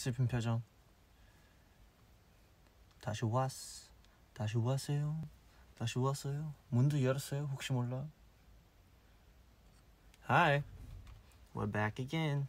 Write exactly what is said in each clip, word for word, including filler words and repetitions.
슬픈 표정. 다시 왔어. 다시 왔어요. 다시 왔어요. 문도 열었어요. 혹시 몰라. Hi, we're back again.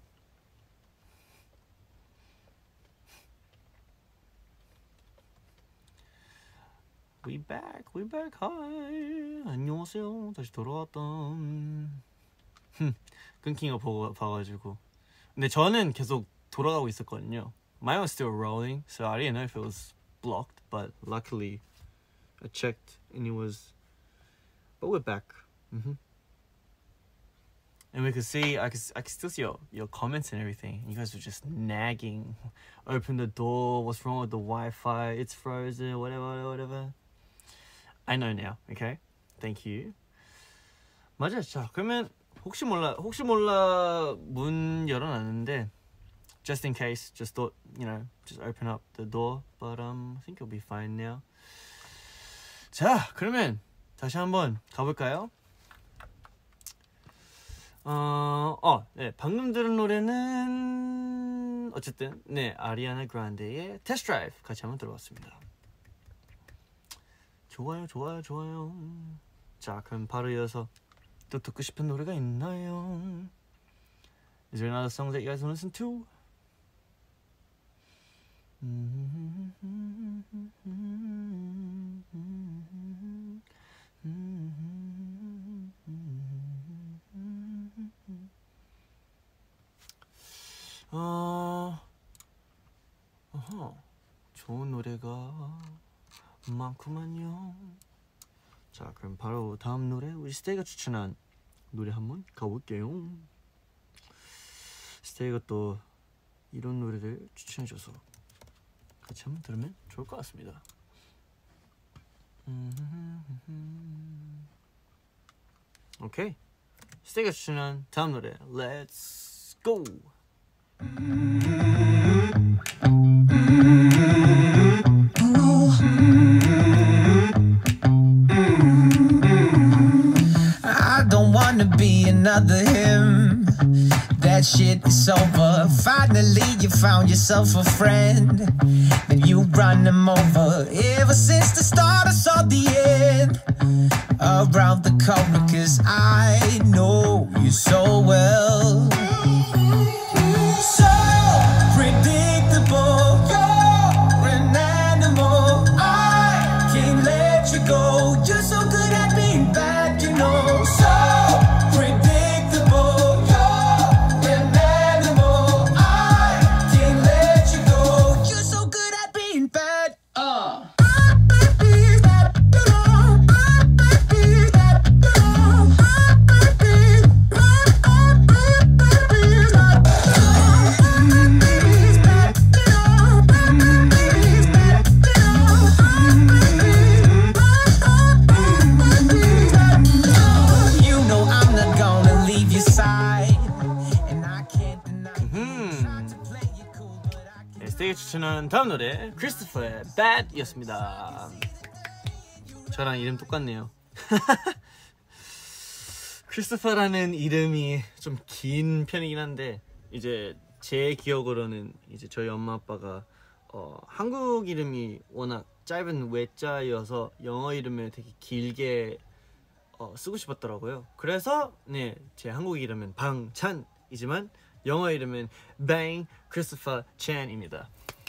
We back, we back. Hi. 안녕하세요. 다시 돌아왔던. 끊긴 거 보고 봐가지고. 근데 저는 계속 돌아가고 있었거든요. Mine was still rolling, so I didn't know if it was blocked, but luckily I checked and it was. But we're back. Mm-hmm. And we could see, I could, I could still see your, your comments and everything. You guys were just nagging. Open the door. What's wrong with the Wi-Fi? It's frozen. Whatever, whatever. I know now. Okay. Thank you. 맞아. 자, 그러면 혹시 몰라, 혹시 몰라 문 열어놨는데, just in case, just thought, you know, just open up the door. But um, I think it'll be fine now. 자, 그러면 다시 한번 가볼까요? 어, 어, 네, 방금 들은 노래는 어쨌든 네, 아리아나 그란데의 Test Drive 같이 한번 들어봤습니다. 좋아요, 좋아요, 좋아요. 자, 그럼 바로 이어서 또 듣고 싶은 노래가 있나요? Is there another song that you guys want to listen to? 어, 어허, 좋은 노래가 많구만요. 자, 그럼 바로 다음 노래 우리 스테이가 추천한 노래 한번 가볼게요. 스테이가 또 이런 노래를 추천해줘서 같이 한번 들으면 좋을 것 같습니다. 오케이, 스테이가 추천한 다음 노래 Let's go! I don't wanna be another him. That shit is over. Finally you found yourself a friend, and you run him over. Ever since the start I saw the end around the corner, cause I know you so well. So predictable, you're an animal. I can't let you go. You're so good at being bad, you know. So predictable, you're an animal. I can't let you go. You're so good at being bad. Uh. 스테이가 추천한 다음 노래 크리스토퍼의 Bad 였습니다. 저랑 이름 똑같네요. 크리스토퍼라는 이름이 좀 긴 편이긴 한데, 이제 제 기억으로는 이제 저희 엄마 아빠가 어, 한국 이름이 워낙 짧은 외자여서 영어 이름을 되게 길게 어, 쓰고 싶었더라고요. 그래서 네, 제 한국 이름은 방찬이지만 영어 이름은 Bang Christopher Chan입니다.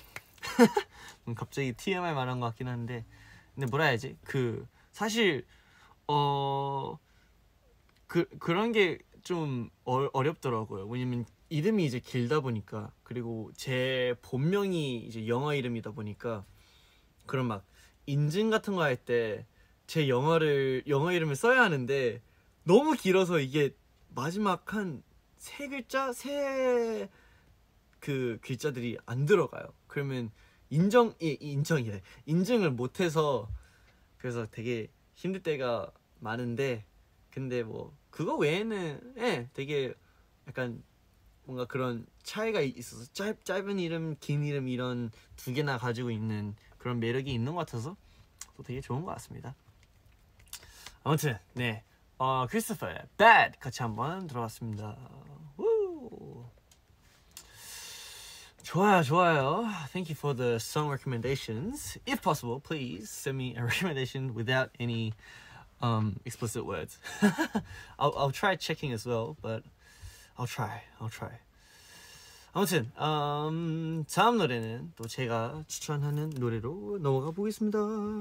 갑자기 티엠아이 말한 것 같긴 한데, 근데 뭐라 해야지? 그 사실 어 그 그런 게 좀 어렵더라고요. 왜냐면 이름이 이제 길다 보니까, 그리고 제 본명이 이제 영어 이름이다 보니까 그런 막 인증 같은 거 할 때 제 영어를 영어 이름을 써야 하는데 너무 길어서 이게 마지막 한 세 글자, 세 그 글자들이 안 들어가요. 그러면 인정, 예, 인정이래. 인증을 못해서 그래서 되게 힘들 때가 많은데, 근데 뭐 그거 외에는 예, 되게 약간 뭔가 그런 차이가 있어서 짧, 짧은 이름, 긴 이름 이런 두 개나 가지고 있는 그런 매력이 있는 것 같아서 또 되게 좋은 것 같습니다. 아무튼 네, 어, 크리스토퍼의 Bad 같이 한번 들어봤습니다. 우! 좋아요, 좋아요. Thank you for the song recommendations. If possible, please send me a recommendation without any um, explicit words. I'll, I'll try checking as well, but I'll try, I'll try. 아무튼 음, 다음 노래는 또 제가 추천하는 노래로 넘어가 보겠습니다.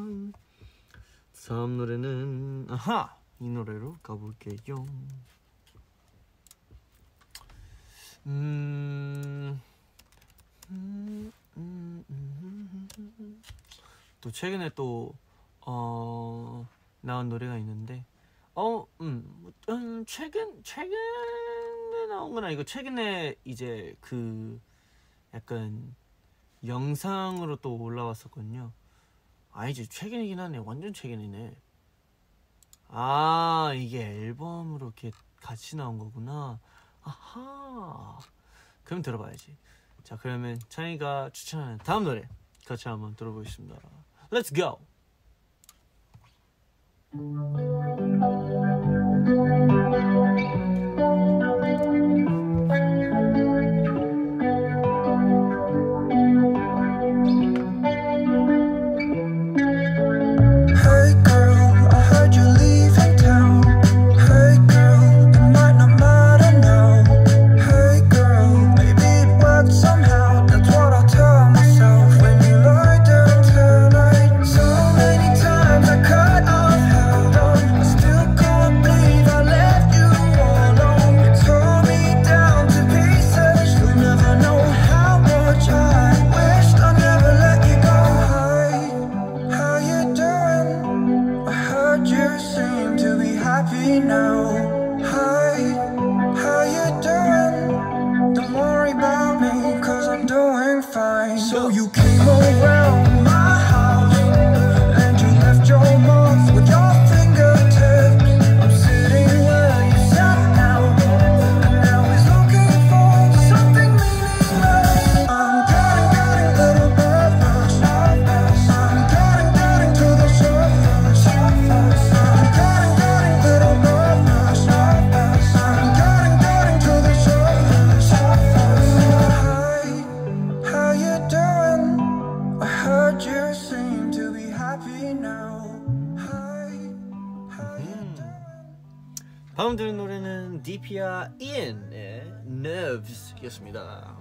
다음 노래는 아하! 이 노래로 가볼게요. 음... 음, 음, 음, 음. 또 최근에 또 어, 나온 노래가 있는데 어, 음, 음, 최근 최근에 나온 건 아니고 최근에 이제 그 약간 영상으로 또 올라왔었거든요. 아니지, 최근이긴 하네. 완전 최근이네. 아, 이게 앨범으로 이렇게 같이 나온 거구나. 아하. 그럼 들어봐야지. 자, 그러면 찬이가 추천하는 다음 노래 같이 한번 들어보겠습니다. Let's go. 방금 들은 노래는 디피아 이엔의 Nerves 였습니다.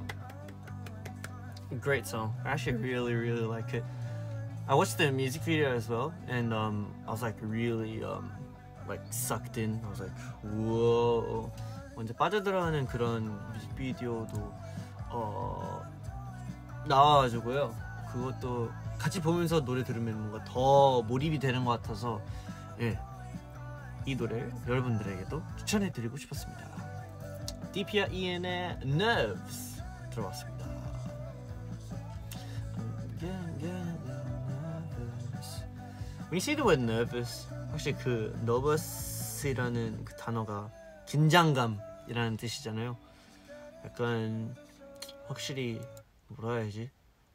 Great song. I actually really really like it. I watched the music video as well, and um, I was like really um, like sucked in. I was like, whoa. 완전 빠져들어가는 그런 뮤직비디오도 어, 나와가지고요. 그것도 같이 보면서 노래 들으면 뭔가 더 몰입이 되는 것 같아서 예. 이 노래를 여러분들에게도 추천해드리고 싶었습니다. 디피아 이엔의 Nerves 들어봤습니다. When you see the word nervous, 혹시 그 nervous이라는 그 단어가 긴장감이라는 뜻이잖아요. 약간 확실히 뭐라 해야지?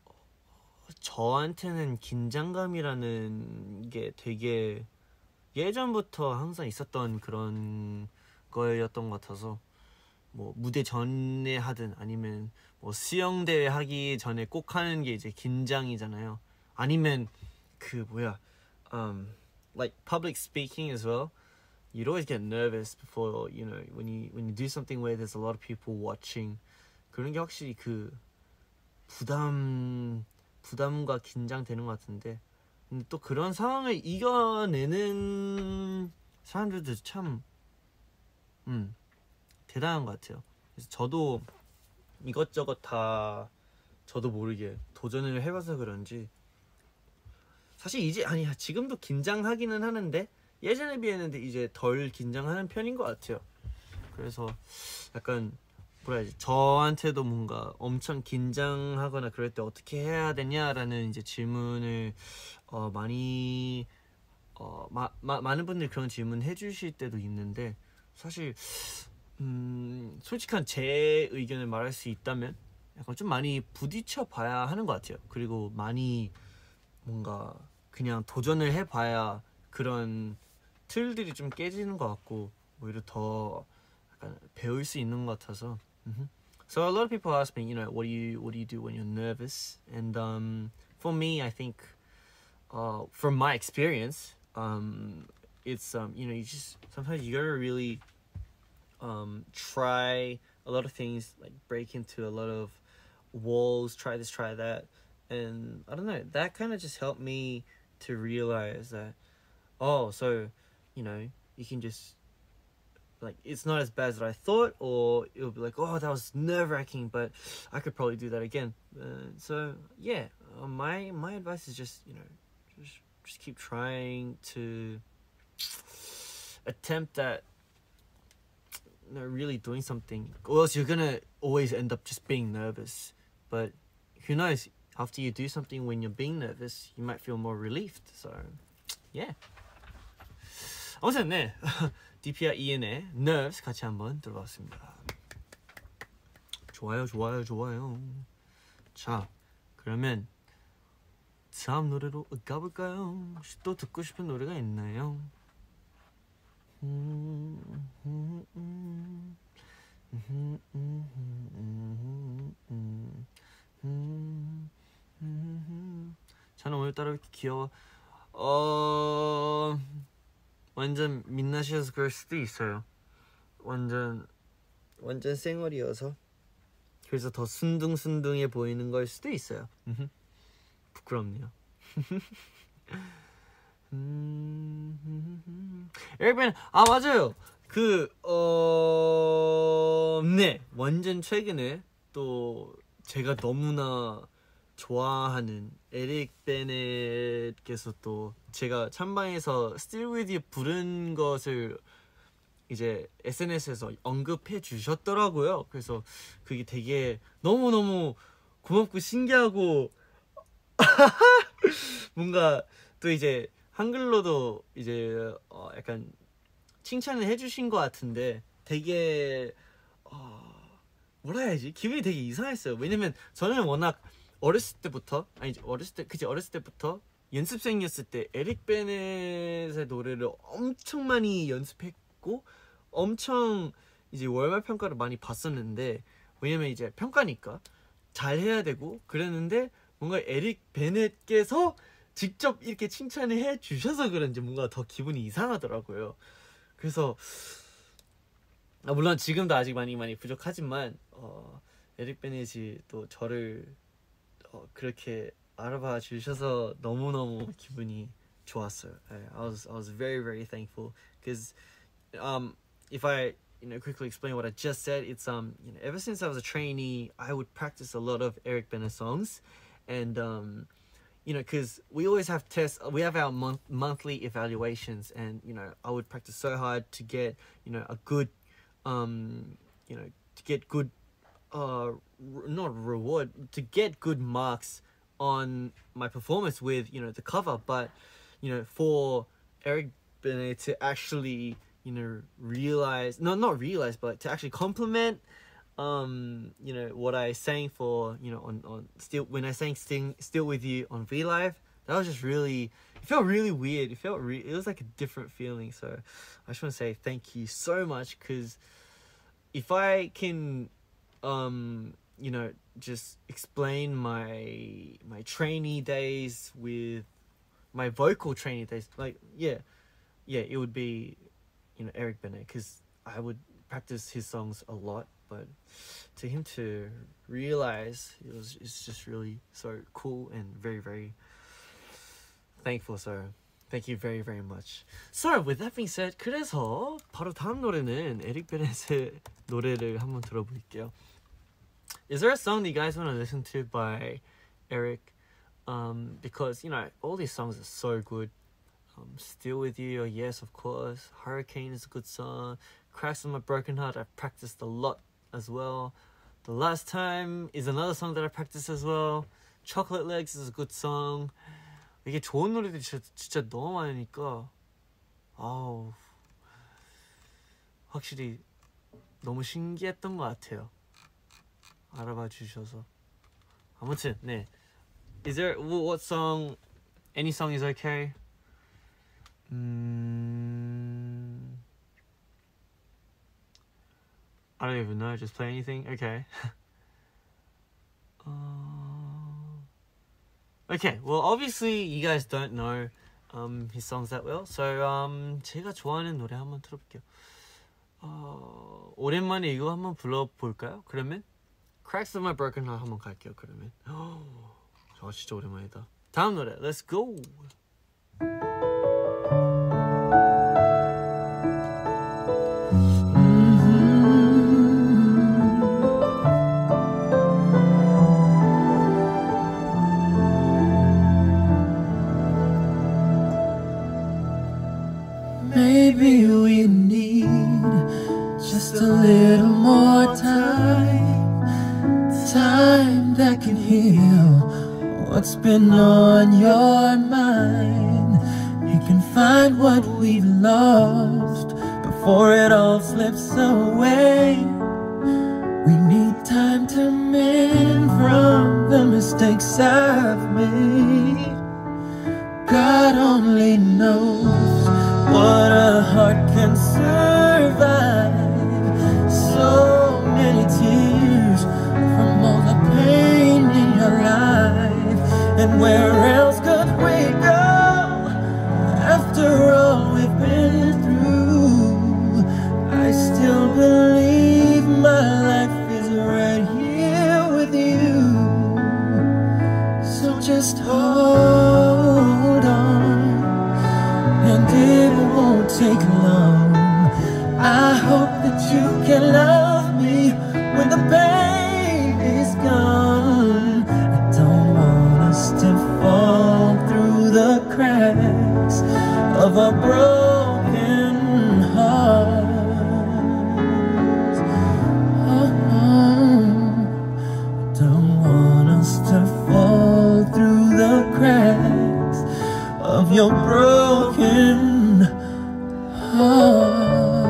저한테는 긴장감이라는 게 되게 예전부터 항상 있었던 그런 거였던 것 같아서 뭐 무대 전에 하든 아니면 뭐 수영 대회 하기 전에 꼭 하는 게 이제 긴장이잖아요. 아니면 그 뭐야, um, like public speaking as well. You'd always get nervous before, you know, when you when you do something where there's a lot of people watching. 그런 게 확실히 그 부담 부담과 긴장되는 것 같은데. 근데 또 그런 상황을 이겨내는 사람들도 참 음, 대단한 것 같아요. 그래서 저도 이것저것 다 저도 모르게 도전을 해봐서 그런지 사실 이제 아니야 지금도 긴장하기는 하는데 예전에 비해는 이제 덜 긴장하는 편인 것 같아요. 그래서 약간 뭐라 해야지, 저한테도 뭔가 엄청 긴장하거나 그럴 때 어떻게 해야 되냐라는 이제 질문을 어, 많이 어, 마, 마, 많은 분들이 그런 질문 해주실 때도 있는데 사실 음, 솔직한 제 의견을 말할 수 있다면 약간 좀 많이 부딪혀 봐야 하는 것 같아요. 그리고 많이 뭔가 그냥 도전을 해봐야 그런 틀들이 좀 깨지는 것 같고 오히려 더 약간 배울 수 있는 것 같아서 음흠. So a lot of people ask me, you know, what do you what do you do when you're nervous? And um, for me, I think, uh, from my experience, um, it's um, you know, you just sometimes you gotta really um, try a lot of things, like break into a lot of walls, try this, try that, and I don't know. That kind of just helped me to realize that, oh, so, you know, you can just, like, it's not as bad as I thought, or it'll be like, oh, that was nerve-wracking, but I could probably do that again. Uh, so yeah, uh, my my advice is just, you know, just just keep trying to attempt that, you know, really doing something, or else you're gonna always end up just being nervous. But who knows, after you do something when you're being nervous, you might feel more relieved. So yeah. 아무튼 네, 디피아 이엔의 Nerves 같이 한번 들어봤습니다. 좋아요, 좋아요, 좋아요. 자, 그러면 다음 노래로 가볼까요? 혹시 또 듣고 싶은 노래가 있나요? 저는 오늘따라 왜 이렇게 귀여워? 어... 완전 민낯이어서 그럴 수도 있어요. 완전 완전 쌩얼이어서 그래서 더 순둥순둥해 보이는 걸 수도 있어요. 부끄럽네요. 여러분, 아 맞아요. 그 어... 네, 완전 최근에 또 제가 너무나 좋아하는 에릭 베넷께서 또 제가 찬방에서 Still With You 부른 것을 이제 에스엔에스에서 언급해 주셨더라고요. 그래서 그게 되게 너무너무 고맙고 신기하고 뭔가 또 이제 한글로도 이제 어 약간 칭찬을 해주신 것 같은데 되게 어 뭐라 해야지, 기분이 되게 이상했어요. 왜냐면 저는 워낙 어렸을 때부터, 아니 어렸을 때 그치 어렸을 때부터 연습생이었을 때 에릭 베넷의 노래를 엄청 많이 연습했고 엄청 이제 월말 평가를 많이 봤었는데, 왜냐면 이제 평가니까 잘 해야 되고 그랬는데 뭔가 에릭 베넷께서 직접 이렇게 칭찬을 해 주셔서 그런지 뭔가 더 기분이 이상하더라고요. 그래서 아, 물론 지금도 아직 많이 많이 부족하지만 어, 에릭 베넷이 또 저를 어, 그렇게 알아봐 주셔서 너무너무 기분이 좋았어요. I was I was very very thankful because um if I you know quickly explain what I just said, it's um you know ever since I was a trainee I would practice a lot of Eric Bennett songs, and um you know because we always have tests, we have our month monthly evaluations, and you know I would practice so hard to get you know a good um you know to get good uh not reward, to get good marks on my performance with you know the cover. But you know for Eric Bennett to actually you know realize, no not realize but to actually compliment um you know what I sang for you know on on still when I sang Sting, Still With You on V Live, that was just really, it felt really weird. It felt re- it was like a different feeling. So I just want to say thank you so much, because if I can um you know just explain my my trainee days with my vocal trainee days, like yeah yeah it would be you know Eric Bennett, because I would practice his songs a lot, but to him to realize it was, it's just really so cool and very very thankful. So thank you very very much. So with that being said, 그래서 바로 다음 노래는 에릭 베넷의 노래를 한번 들어볼게요. Is there a song that you guys want to listen to by Eric? Um, because you know all these songs are so good. Um, Still With You, or yes, of course. Hurricane is a good song. Cracks on My Broken Heart, I've practiced a lot as well. The Last Time is another song that I practiced as well. Chocolate Legs is a good song. 이게 좋은 노래들이 진짜, 진짜 너무 많으니까 아우 확실히 너무 신기했던 것 같아요. 알아봐 주셔서. 아무튼 네. Is there what song? Any song is okay. 음, I don't even know. Just play anything. Okay. Okay, well, obviously you guys don't know um, his songs that well, so um, 제가 좋아하는 노래 한번 들어볼게요. 어, 오랜만에 이거 한번 불러볼까요? 그러면 Cracks of My Broken Heart 한번 갈게요. 그러면 저 진짜 오랜만이다. 다음 노래, Let's go. Maybe we need just a little more time, time that can heal what's been on your mind. You can find what we've lost before it all slips away. We need time to mend from the mistakes I've made. God only knows what a heart can survive. So many tears from all the pain in your life. And where else could we go after all we've been through? I still believe my life is right here with you. So just hold on, and it won't take long. I hope that you can love me when the pain is gone. I don't want us to fall through the cracks of a broken heart. Oh, don't want us to fall through the cracks of your broken heart.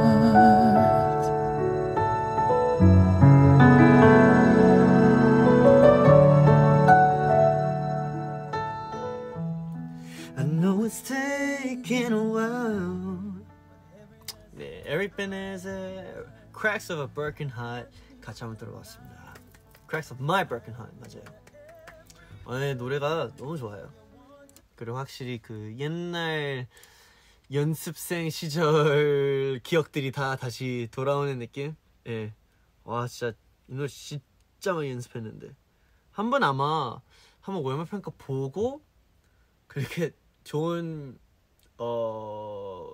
I know it's taken a while. 네, 에릭 베넷의 Cracks of a Broken Heart 같이 한번 들어봤습니다. Cracks of My Broken Heart 맞아요. 네, 노래가 너무 좋아요. 그리고 확실히 그 옛날 연습생 시절 기억들이 다 다시 돌아오는 느낌? 예. 와, 진짜 이 노래 진짜 많이 연습했는데 한 번 아마 한번 월말 평가 보고 그렇게 좋은 어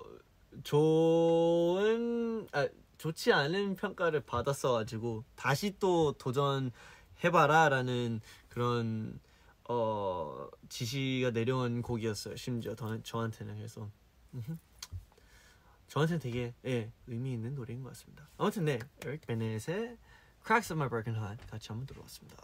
좋은 아 좋지 않은 평가를 받았어가지고 다시 또 도전해봐라라는 그런 어 지시가 내려온 곡이었어요. 심지어 더, 저한테는. 그래서 저한테는 되게 예, 의미 있는 노래인 것 같습니다. 아무튼 네, 에릭 베넷의 Cracks of My Broken Heart 같이 한번 들어봤습니다.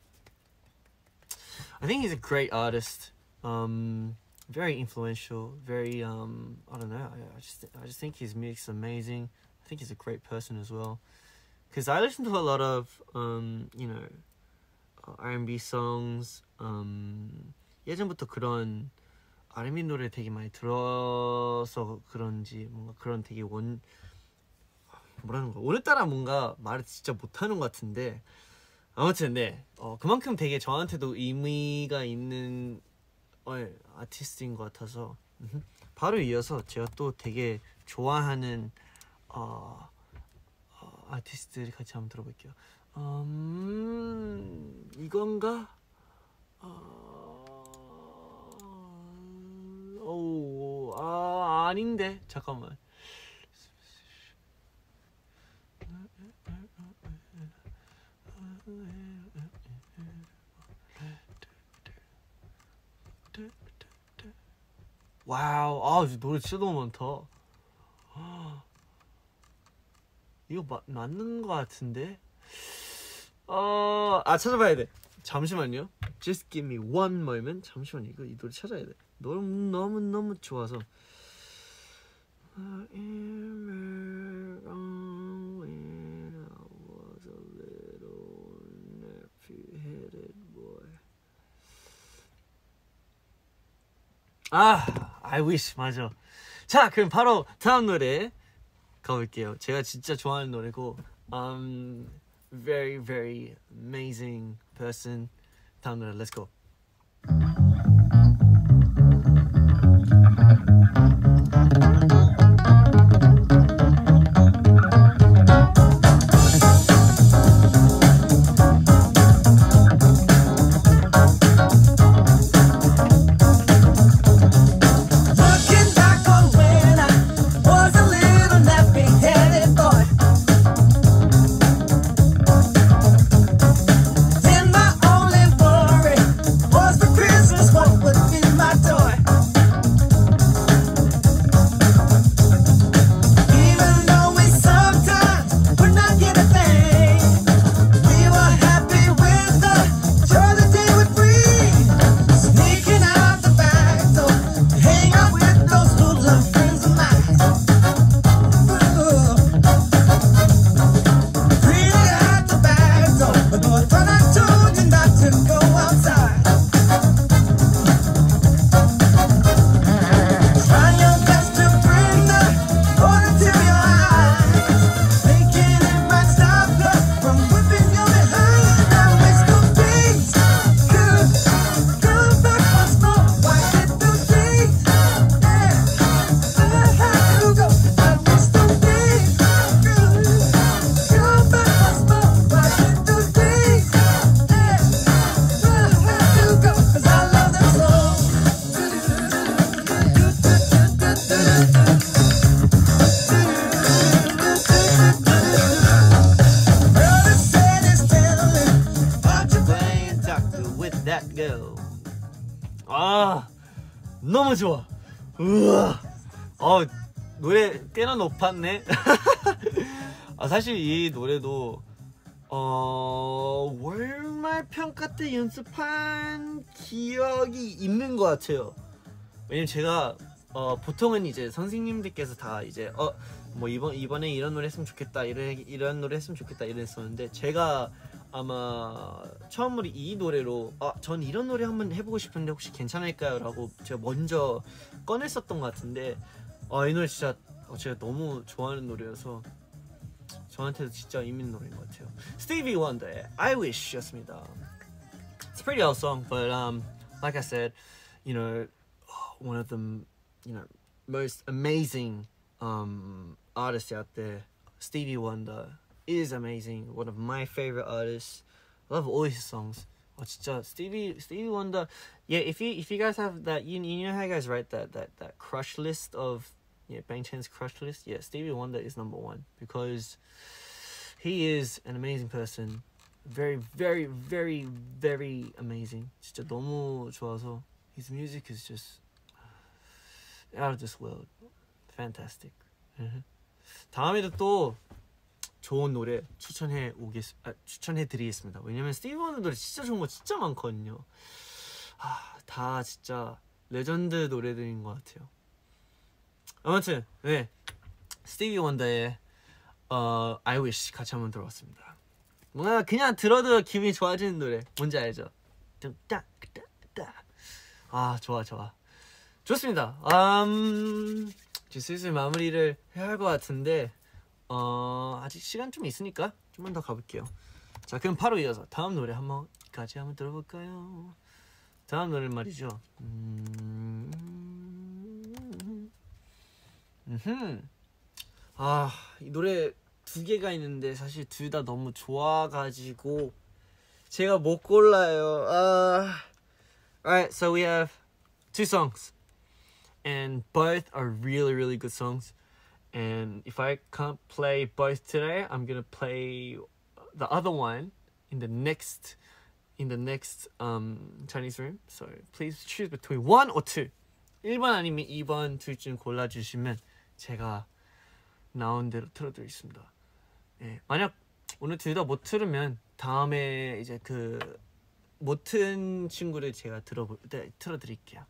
I think he's a great artist. Um, very influential. Very um, I don't know. I, I just I just think his music's amazing. I think he's a great person as well. Because I listen to a lot of um, you know. R and B songs. um, 예전부터 그런 알 앤 비 노래 되게 많이 들어서 그런지 뭔가 그런 되게 원 뭐라는 거야 오늘따라 뭔가 말을 진짜 못하는 것 같은데 아무튼 네 어, 그만큼 되게 저한테도 의미가 있는 어, 아티스트인 것 같아서 음흠. 바로 이어서 제가 또 되게 좋아하는 어, 어, 아티스트를 같이 한번 들어볼게요. 음... 이건가? 어... 오... 아... 아닌데? 잠깐만. 와우. 아, 노래 진짜 너무 많다. 이거 마, 맞는 것 같은데? 어, 아 찾아봐야 돼. 잠시만요. Just give me one moment. 잠시만 이거 이 노래 찾아야 돼. 너무 너무 너무 좋아서. 아, I wish 맞아. 자, 그럼 바로 다음 노래 가볼게요. 제가 진짜 좋아하는 노래고, um. very very amazing person. 다음 노래 let's go. That Girl. 아 너무 좋아. 우와. 어 노래 꽤나 높았네. 아 사실 이 노래도 어 월말 평가 때 연습한 기억이 있는 것 같아요. 왜냐면 제가 어 보통은 이제 선생님들께서 다 이제 어 뭐 이번 이번에 이런 노래 했으면 좋겠다 이런 이런 노래 했으면 좋겠다 이랬었는데 제가 아마 처음으로 이 노래로 아 전 이런 노래 한번 해보고 싶은데 혹시 괜찮을까요?라고 제가 먼저 꺼냈었던 것 같은데 아 이 노래 진짜 어, 제가 너무 좋아하는 노래여서 저한테도 진짜 의미 있는 노래인 것 같아요. Stevie Wonder의 I Wish였습니다. It's a pretty old song, but um, like I said, you know, one of the you know most amazing um artists out there, Stevie Wonder is amazing. One of my favorite artists. I love all his songs. Oh, 진짜 Stevie Stevie Wonder. Yeah, if you if you guys have that, you you know how you guys write that that that crush list of yeah Bang Chan's crush list. Yeah, Stevie Wonder is number one because he is an amazing person. Very very very very amazing. 진짜 너무 좋아서 his music is just out of this world. Fantastic. 다음에도 또 좋은 노래 추천해 오겠 아, 추천해 드리겠습니다. 왜냐면 스티비 원더 노래 진짜 좋은 거 진짜 많거든요. 아, 다 진짜 레전드 노래들인 것 같아요. 아무튼 네 스티비 원더의 어, I Wish 같이 한번 들어봤습니다. 뭔가 그냥 들어도 기분이 좋아지는 노래 뭔지 알죠? 아 좋아 좋아 좋습니다. 음, 이제 슬슬 마무리를 해야 할 것 같은데 어, 아직 시간 좀 있으니까 좀만 더 가볼게요. 자 그럼 바로 이어서 다음 노래 한번까지 한번 들어볼까요? 다음 노래 말이죠. 음... 음흠. 아, 이 노래 두 개가 있는데 사실 둘 다 너무 좋아가지고 제가 못 골라요. 아... Alright, so we have two songs and both are really really good songs. And if I can't play both today, I'm gonna play the other one in the next in the next um, Chinese room. So please choose between one or two. 일 번 아니면 이 번 둘 중 골라주시면 제가 나온 대로 틀어드리겠습니다. 예, 만약 오늘 둘 다 못 틀으면 다음에 이제 그 못 튼 친구를 제가 들어볼 때 틀어드릴게요.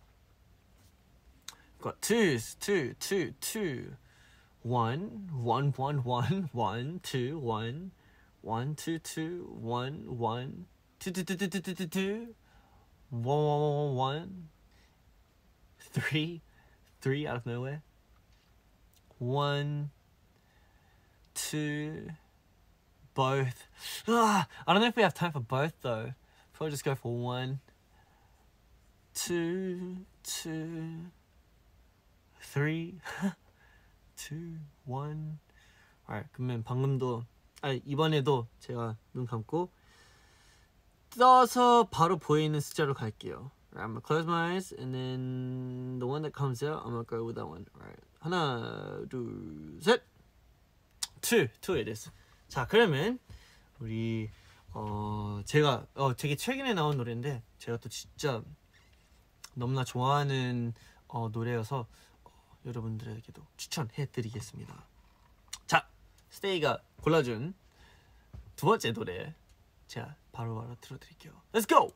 Got twos, two, two, two. One, one, one, one, one, two, one, one, two, two, one, one, two, two, two, two, two, two, two, two, one, one, one, one, three, three out of nowhere, one, two, both. Ah, I don't know if we have time for both though. Probably just go for one, two, two, three. two, one. Alright, 그러면 방금도 아 이번에도 제가 눈 감고 떠서 바로 보이는 숫자로 갈게요. Alright, I'm gonna close my eyes and then the one that comes out, I'm gonna go with that one. Alright, 하나, 둘, 셋. Two, two it is. 자, 그러면 우리 어 제가 어 되게 최근에 나온 노래인데 제가 또 진짜 너무나 좋아하는 어 노래여서. 여러분들에게도 추천해드리겠습니다. 자, 스테이가 골라준 두 번째 노래 제가 바로바로 바로 틀어드릴게요. Let's go!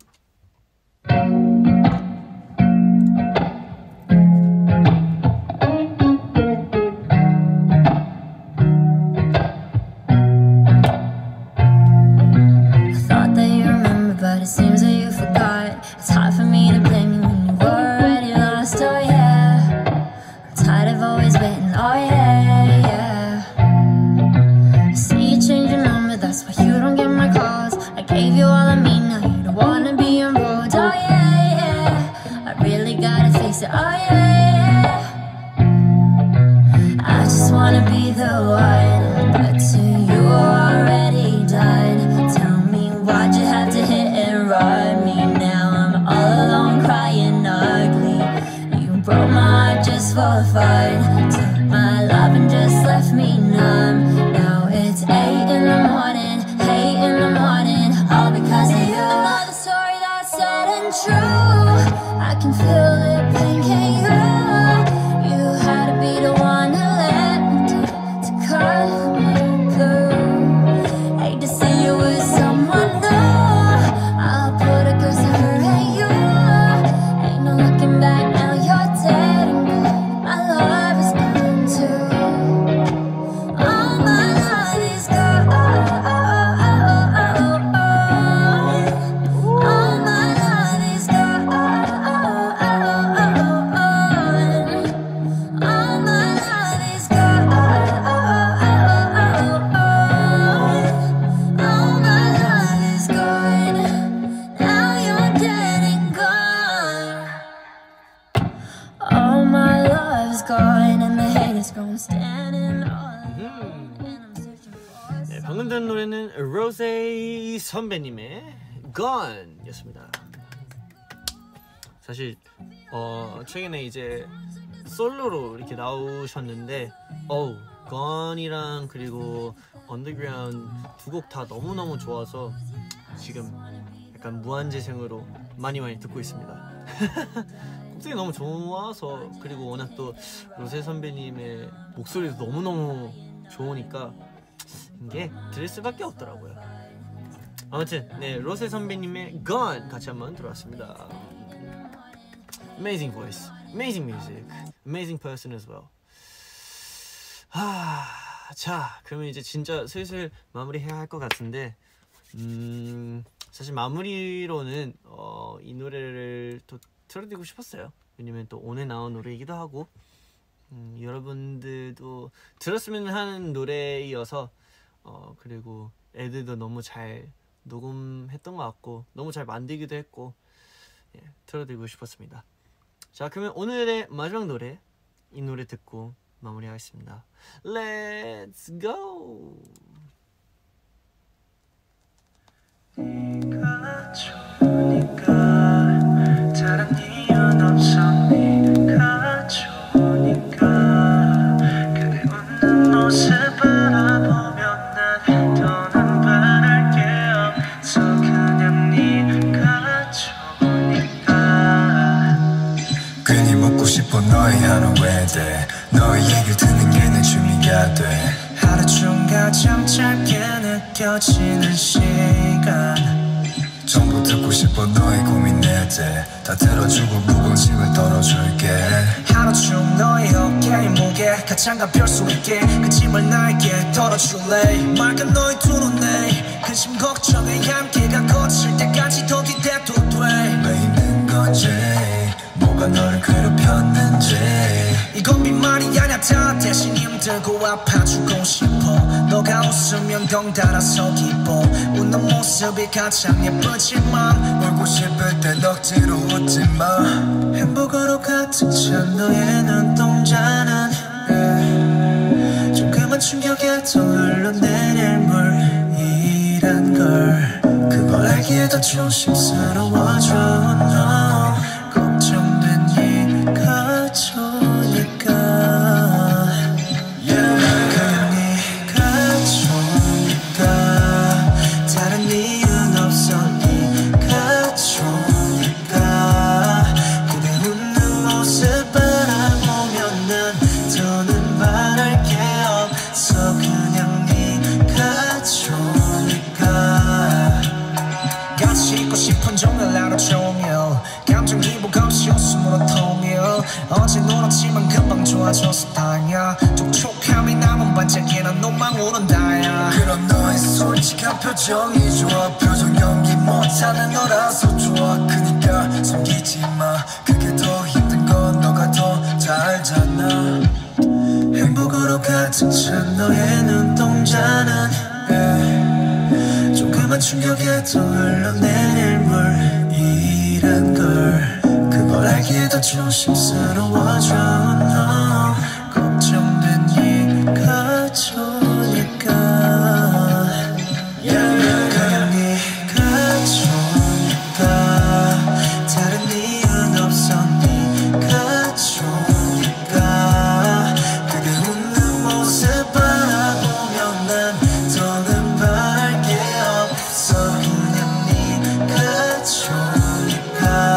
I thought that you remember, but it seems that you forgot. It's hard for me to blame you when you were already lost, oh yeah. Tired of always waiting, oh yeah, yeah. I see you change your number, that's why you don't get my calls. I gave you all of me, now you don't wanna be enrolled, oh yeah, yeah. I really gotta face it, oh yeah, yeah. I just wanna be the one, but to you already done. Tell me why'd you have to hit and run me? Now I'm all alone crying ugly. You broke my heart just for fun. Took my love and just left me numb. Now it's eight in the morning, eight in the morning, all because of you. Another story that's sad. true. I can feel it blinking you. You had to be the one who let me down, to cut me through. Hate to see you with someone new. I'll put a curse on her and you. Ain't no looking back now, you're dead and gone. My love is gone too. All my love is gone. All my love is gone. All my love is gone. All my love is gone. Now you're dead and gone. All my love is gone and the hate is gone. Standing all alone and I'm searching for 네, 방금 들은 노래는 로세 선배님의 Gone 였습니다. 사실 어, 최근에 이제 솔로로 이렇게 나오셨는데 어우 Gone이랑 그리고 Underground 두 곡 다 너무너무 좋아서 지금 약간 무한재생으로 많이 많이 듣고 있습니다. 곡들이 너무 좋아서 그리고 워낙 또 로세 선배님의 목소리도 너무너무 좋으니까 이게 들을 수밖에 없더라고요. 아무튼 네 로세 선배님의 Gone 같이 한번 들어왔습니다. Amazing voice, amazing music, amazing person as well. 하, 자 그러면 이제 진짜 슬슬 마무리해야 할 것 같은데 음, 사실 마무리로는 어, 이 노래를 또 틀어드리고 싶었어요. 왜냐면 또 오늘 나온 노래이기도 하고 음, 여러분들도 들었으면 하는 노래이어서 어, 그리고 애들도 너무 잘 녹음했던 것 같고 너무 잘 만들기도 했고 예, 틀어드리고 싶었습니다. 자 그러면 오늘의 마지막 노래 이 노래 듣고 마무리하겠습니다. Let's go! 네가 좋으니까 다른 이유는 없어. 네가 좋으니까 그대 웃는 모습 바라보면 난 더는 바랄 게 없어. 그냥 네가 좋으니까 괜히 묻고 싶어 너의 하루 외대 너의 얘기를 듣는 게 내 취미가 돼. 하루 중 가장 짧게 느껴지는 시간 전부 듣고 싶어 너의 고민 내 때 다 들어주고 무거운 짐을 덜어줄게. 하루 중 너의 어깨의 무게 가장 가벼울 수 있게 그 짐을 나에게 덜어줄래. 맑은 너의 두 눈에 근심 걱정에 함께가 거칠 때까지 더 기대도 돼. 왜 있는 건지 뭐가 너를 괴롭혔는지 이건 빈말이 아냐 다 대신 힘들고 아파주고 싶어. 너가 웃으면 덩달아서 기뻐. 웃는 모습이 가장 예쁘지만 울고 싶을 땐 억지로 웃지마. 행복으로 가득 찬 너의 눈동자는 yeah. 조그만 충격에도 흘러내릴 물이란 걸 그걸 알기에도 조심스러워져. 너 걱정된 네가 좋으니까 yeah. 그냥 네가 좋으니까 다른 이유는 없어. 네가 좋으니까 그대 웃는 모습 바라보면 난 더는 바랄 게 없어. 그냥 네가 좋으니까 같이 있고 싶은 종일 하루 종일 감정 기복 없이 웃음으로 통일. 어제 놀았지만 금방 좋아져서 다행이야. 촉촉함이 남은 반짝이는 눈망 오른다야. 그런 너의 솔직한 표정이 좋아. 표정 연기 못하는 너라서 좋아. 그니까 숨기지 마. 그게 더 힘든 건 너가 더 잘 알잖아. 행복으로 가득 찬 너의 눈동자는 yeah. 조그만 충격에도 흘러내릴 물이란 걸 그걸 알기에도 조심스러워져. 너 걱정된 네가 좋으니까 yeah. 그냥 네가 좋으니까 다른 이유는 없어. 네가 좋으니까 그대 웃는 모습 바라보면 난 더는 바랄 게 없어. 그냥 네가 좋으니까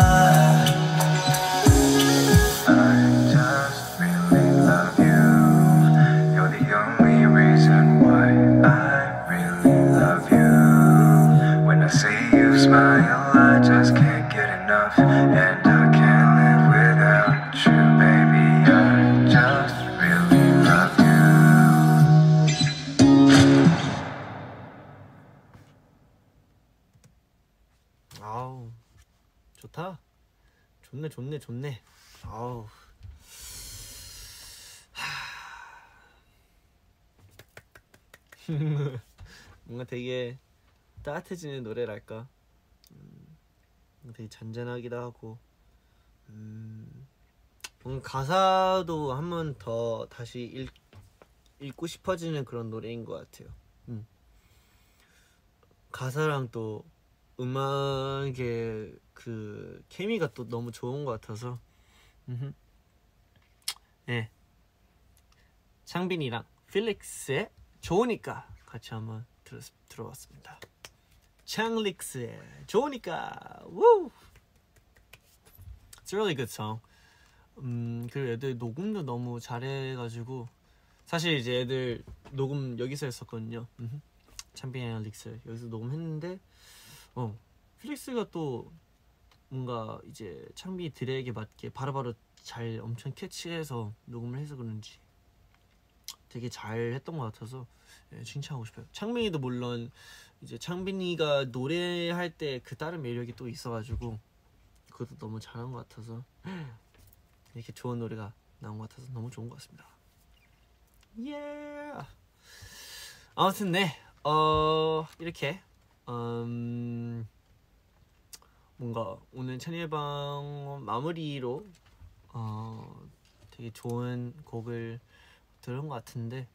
and I can't live without you, baby. I just really love you. 아우 좋다. 좋네 좋네 좋네. 아우. 뭔가 되게 따뜻해지는 노래랄까. 음, 되게 잔잔하기도 하고. 음, 뭔가 가사도 한 번 더 다시 읽, 읽고 싶어지는 그런 노래인 것 같아요. 음. 가사랑 또 음악의 그 케미가 또 너무 좋은 것 같아서. 예. 네. 창빈이랑 필릭스의 좋으니까 같이 한번 들어, 들어봤습니다. 창릭스의 좋으니까. Woo! It's a really good song. 음, 그리고 애들 녹음도 너무 잘해가지고 사실 이제 애들 녹음 여기서 했었거든요. 창빈이랑 릭스 여기서 녹음했는데 어 필릭스가 또 뭔가 이제 창빈이 드랙에 맞게 바로바로 잘 엄청 캐치해서 녹음을 해서 그런지 되게 잘 했던 것 같아서 예, 칭찬하고 싶어요. 창빈이도 물론 이제 창빈이가 노래할 때 그 다른 매력이 또 있어가지고 그것도 너무 잘한 것 같아서 이렇게 좋은 노래가 나온 것 같아서 너무 좋은 것 같습니다. 예. Yeah. 아무튼 네, 어 이렇게 음, 뭔가 오늘 찬일방 마무리로 어 되게 좋은 곡을 들은 것 같은데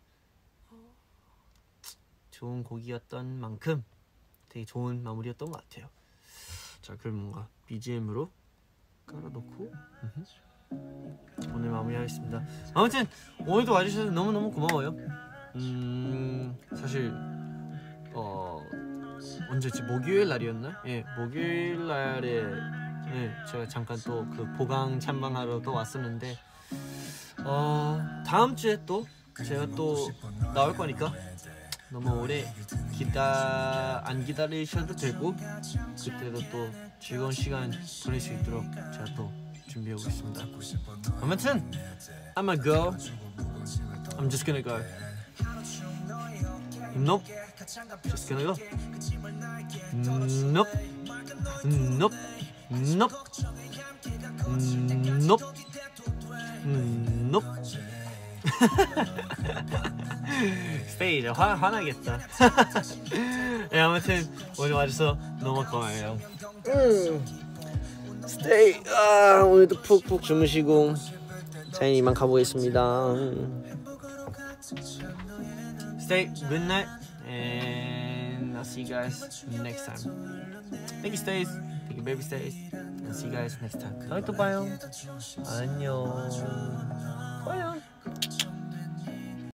좋은 곡이었던 만큼 되게 좋은 마무리였던 것 같아요. 자, 그럼 뭔가 비지엠으로 깔아놓고 오늘 마무리하겠습니다. 아무튼 오늘도 와주셔서 너무너무 고마워요. 음 사실 어 언제지 목요일 날이었나? 예, 목요일 날에 예, 제가 잠깐 또 그 보강 참방하러 또 왔었는데 어 다음 주에 또 제가 또 나올 거니까 너무 오래 기다 안 기다리셔도 되고 그때도 또 즐거운 시간 보낼 수 있도록 제가 또 준비하고 있습니다. 아무튼 I'm gonna go. I'm just gonna go. Nope. Just gonna go. Nope. Nope. Nope. Nope. Nope. 스테이 이제 화, 화나겠다. 네, 아무튼 오늘 와줘서 너무 고마워요. 음. 스테이 아, 오늘도 푹푹 주무시고 저희는 이만 가보겠습니다. Stay good night and I'll see you guys next time. Thank you Stays, thank you baby Stays. I'll see you guys next time. 다음에 또 봐요. 안녕. 안녕.